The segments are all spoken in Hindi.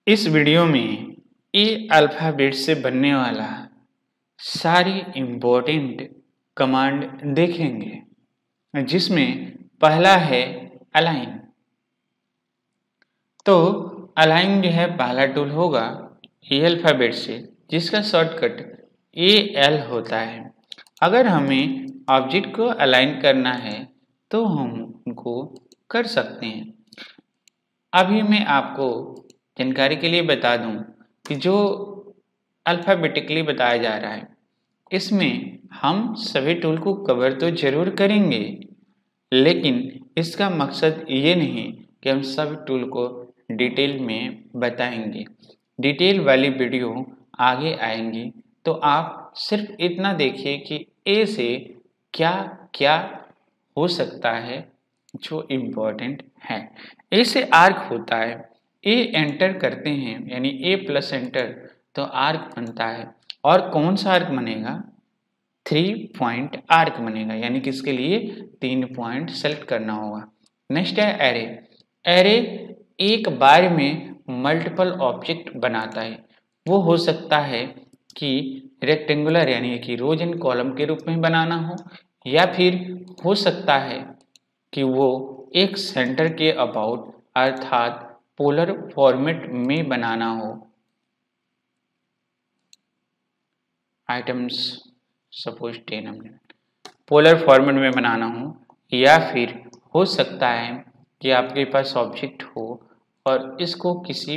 इस वीडियो में ए अल्फ़ाबेट से बनने वाला सारी इम्पोर्टेंट कमांड देखेंगे, जिसमें पहला है अलाइन। तो अलाइन जो है पहला टूल होगा ए अल्फ़ाबेट से, जिसका शॉर्टकट AL होता है। अगर हमें ऑब्जेक्ट को अलाइन करना है तो हम उनको कर सकते हैं। अभी मैं आपको जानकारी के लिए बता दूं कि जो अल्फ़ाबेटिकली बताया जा रहा है, इसमें हम सभी टूल को कवर तो जरूर करेंगे, लेकिन इसका मकसद ये नहीं कि हम सब टूल को डिटेल में बताएंगे। डिटेल वाली वीडियो आगे आएंगी, तो आप सिर्फ इतना देखिए कि ए से क्या क्या हो सकता है जो इम्पोर्टेंट है। ए से आर्क होता है, ए एंटर करते हैं यानी ए प्लस एंटर तो आर्क बनता है। और कौन सा आर्क बनेगा? 3 पॉइंट आर्क बनेगा, यानी कि इसके लिए 3 पॉइंट सेलेक्ट करना होगा। नेक्स्ट है एरे। एरे एक बार में मल्टीपल ऑब्जेक्ट बनाता है। वो हो सकता है कि रेक्टेंगुलर यानी कि रोज एंड कॉलम के रूप में बनाना हो, या फिर हो सकता है कि वो एक सेंटर के अबाउट अर्थात पोलर फॉर्मेट में बनाना हो। आइटम्स सपोज 10 हमने पोलर फॉर्मेट में बनाना हो, या फिर हो सकता है कि आपके पास ऑब्जेक्ट हो और इसको किसी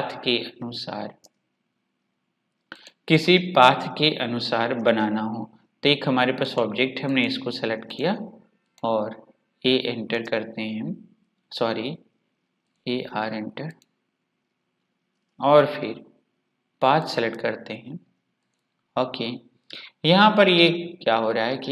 पाथ के अनुसार बनाना हो। तो एक हमारे पास ऑब्जेक्ट है, हमने इसको सेलेक्ट किया और ए एंटर करते हैं, सॉरी AR एंटर, और फिर पाथ सेलेक्ट करते हैं। ओके, यहाँ पर ये क्या हो रहा है कि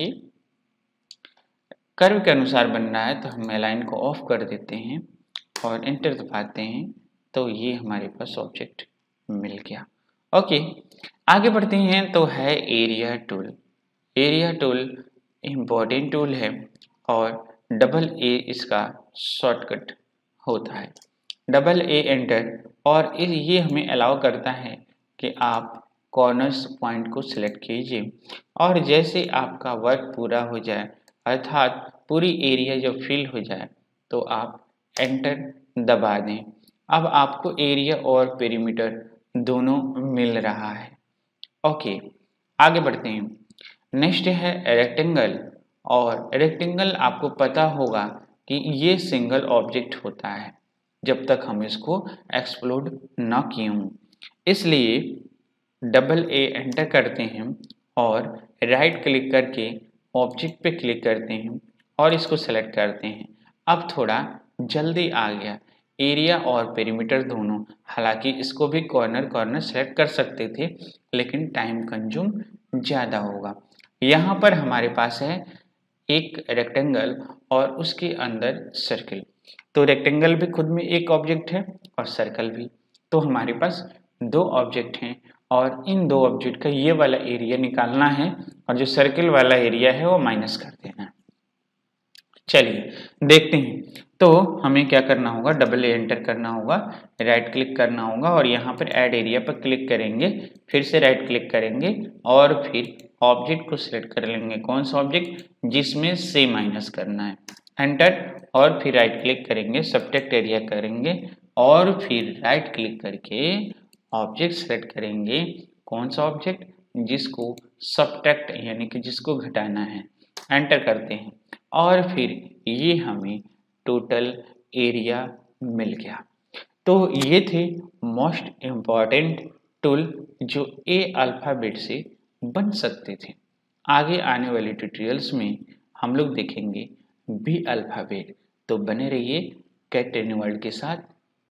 कर्व के अनुसार बन रहा है, तो हम अलाइन को ऑफ कर देते हैं और एंटर दबाते हैं, तो ये हमारे पास ऑब्जेक्ट मिल गया। ओके, आगे बढ़ते हैं तो है area tool. Area tool important tool है और डबल ए इसका शॉर्टकट होता है। डबल ए एंटर, और ये हमें अलाउ करता है कि आप कॉर्नर्स पॉइंट को सिलेक्ट कीजिए, और जैसे आपका वर्क पूरा हो जाए अर्थात पूरी एरिया जब फिल हो जाए तो आप एंटर दबा दें। अब आपको एरिया और पेरीमीटर दोनों मिल रहा है। ओके, आगे बढ़ते हैं। नेक्स्ट है रेक्टेंगल, और रेक्टेंगल आपको पता होगा कि ये सिंगल ऑब्जेक्ट होता है जब तक हम इसको एक्सप्लोड ना किए हों। इसलिए डबल ए एंटर करते हैं और राइट क्लिक करके ऑब्जेक्ट पे क्लिक करते हैं और इसको सेलेक्ट करते हैं। अब थोड़ा जल्दी आ गया एरिया और पेरीमीटर दोनों। हालांकि इसको भी कॉर्नर सेलेक्ट कर सकते थे, लेकिन टाइम कंज्यूम ज़्यादा होगा। यहाँ पर हमारे पास है एक रेक्टेंगल और उसके अंदर सर्कल। तो रेक्टेंगल भी खुद में एक ऑब्जेक्ट है और सर्कल भी, तो हमारे पास 2 ऑब्जेक्ट हैं और इन 2 ऑब्जेक्ट का ये वाला एरिया निकालना है और जो सर्कल वाला एरिया है वो माइनस कर देना है। चलिए देखते हैं। तो हमें क्या करना होगा, डबल ए एंटर करना होगा, राइट क्लिक करना होगा और यहाँ पर ऐड एरिया पर क्लिक करेंगे, फिर से राइट क्लिक करेंगे और फिर ऑब्जेक्ट को सिलेक्ट कर लेंगे। कौन सा ऑब्जेक्ट? जिसमें से माइनस करना है, एंटर, और फिर राइट क्लिक करेंगे, सब्ट्रैक्ट एरिया करेंगे और फिर राइट क्लिक करके ऑब्जेक्ट सेलेक्ट करेंगे। कौन सा ऑब्जेक्ट? जिसको सब्ट्रैक्ट यानी कि जिसको घटाना है, एंटर करते हैं और फिर ये हमें टोटल एरिया मिल गया। तो ये थे मोस्ट इम्पॉर्टेंट टूल जो ए अल्फ़ाबेट से बन सकते थे। आगे आने वाले ट्यूटोरियल्स में हम लोग देखेंगे बी अल्फ़ाबेट। तो बने रहिए कैट ट्रेनिंग वर्ल्ड के साथ।